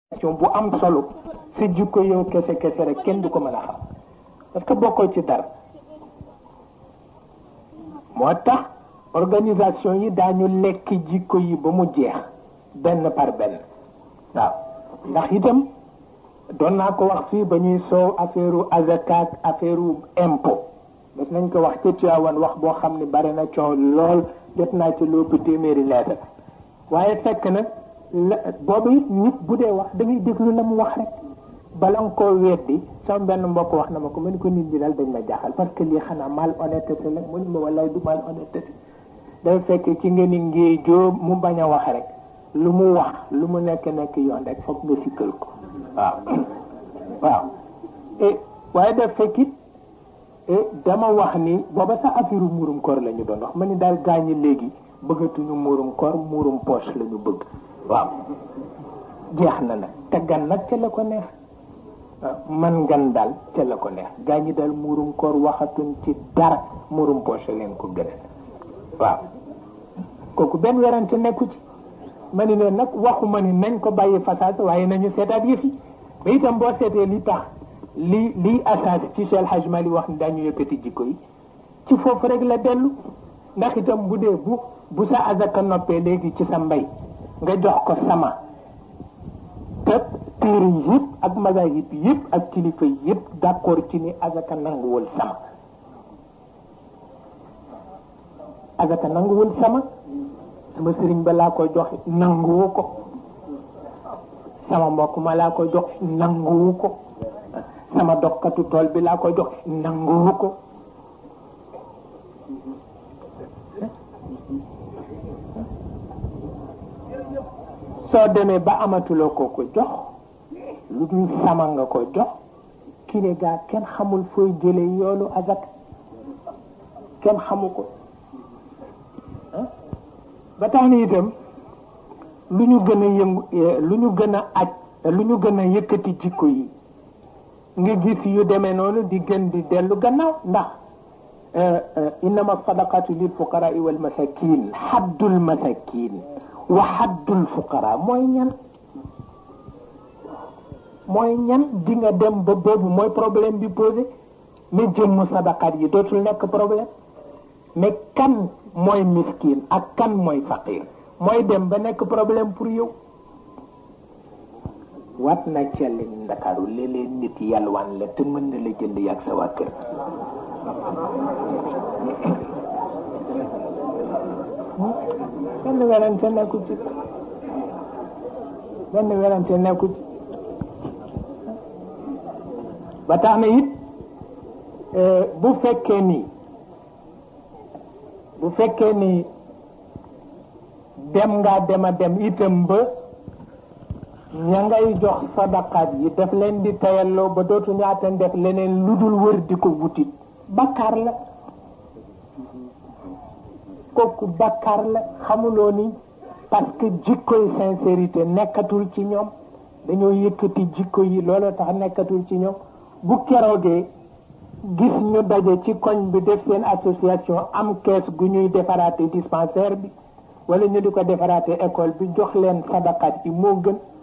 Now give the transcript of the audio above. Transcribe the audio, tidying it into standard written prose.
bu am solo sa jikko yow kese kese rek kenn du ko mën a xam parce que bokkoo ci dara moo tax organisation yi daañu lekk jikko yi ba mu jeex benn par benn waaw ndax itam doon naa ko wax fii ba ñuy soow affaire azaka affaire impôt bés nañ ko wax ci Tiwaawan wax boo xam ne bari na coow lool jot naa ci lu ëpp téeméeri lettre waaye fekk nag boobu it nit bu dee wax da ngay déglu la mu wax rek bala nga koo weddi sama benn mbokk wax na ma ko ma ni ko nit ñi daal dañ ma jaaxal parce que lii xanaa malhonnêteté la mu ni ma wallaay du malhonnêteté day fekk ci nga ni ngee joo mu bañ a wax rek lu mu wax lu mu nekk yoon rek foog nga sikkal ko waaw waaw waaye daf fekkit dama wax ni booba sax affaire muurum koor la ñu doon wax ma ni daal gaañi léegi bëggatuñu muurum koor muurum poche la ñu bëgg waaw jeex na nag te gan nag ca la ko neex man gan daal ca la ko neex gaañi daal muurum koor waxatuñ ci dara muurum poche leen ko gën waaw kooku benn werante nekku ci ma ni leen nag waxuma ni nañ ko bàyyi façade waaye nañu seetaat yëf yi ba itam boo seetee li tax lii asaas ci Cheikh El Hadj Mali wax ni daañu yëkkati jikko yi ci foofu rek la dellu ndax itam bu dee bu sa azaka noppee léegi ci sa mbay nga jox ko sama te téere yëpp ak mazahib yëpp ak kilifa yëpp d'accord ci ni azaka nanguwul sama azaka nanguwul sama sëriñ ba laa ko jox nanguwu ko sama mbokk ma laa ko jox nanguwu ko sama dokkatu tool bi laa ko jox nanguwu ko soo demee ba amatuloo ko jox lu dul sama nga ko jox kii ne gaa kenn xamul fooy jële yoolu azak kenn xamu ko ba tax ni itam lu ñu gën a yëngu lu ñu gën a aj lu ñu gën a yëkkati jikko yi nga gis yu demee noonu di gën di dellu gannaaw ndax innama sadaqatu lil fuqara wal masakin haddul masakin wa haddul fuqara mooy ñan di nga dem ba boobu mooy problème bi posé mais jëmm sadaqat yi dootul nekk problème mais kan mooy miskin ak kan mooy faqir mooy dem ba nekk problème pour yow wat na celli Ndakaaru léeg-léeg nit yalwaan la te mën na la jënd yàgg sa waa kër benn werante nekku ci ba tax na it bu fekkee ni dem ngaa dem itam ba ña ngay jox sadaqaat yi daf leen di tayalloo ba dootuñu attan def leneen lu dul wër di ko wutit bakkaar la kooku bakkaar la xamuloo ni parce que jikkoy sincérité nekkatul ci ñoom dañoo yëkkati jikko yi loolu tax nekkatul ci ñoom bu keroogee gis ñu daje ci koñ bi def seen association am kees gu ñuy defaraate dispensaire bi wala ñu di ko defaraate école bi jox leen sadaqaat yi moo gën